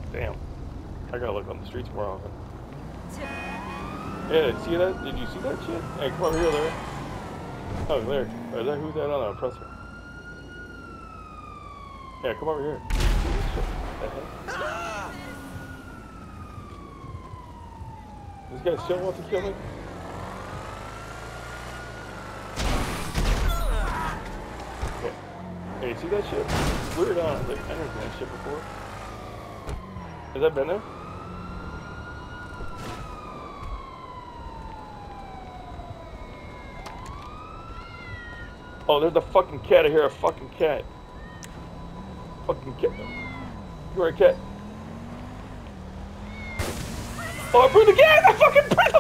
Damn. I gotta look on the streets more often. Yeah, see that? Did you see that shit? Hey, come over here, Larry. Oh, Larry. Is that who's that on an oppressor? Yeah, come over here. See this shit? The heck? This guy still wants to kill me? Yeah. Hey, see that shit? It's weird on. I've never seen that shit before. Has that been there? Oh, there's a fucking cat. I hear a fucking cat. Fucking cat. You are a cat. Oh, I burned the cat! I fucking burned the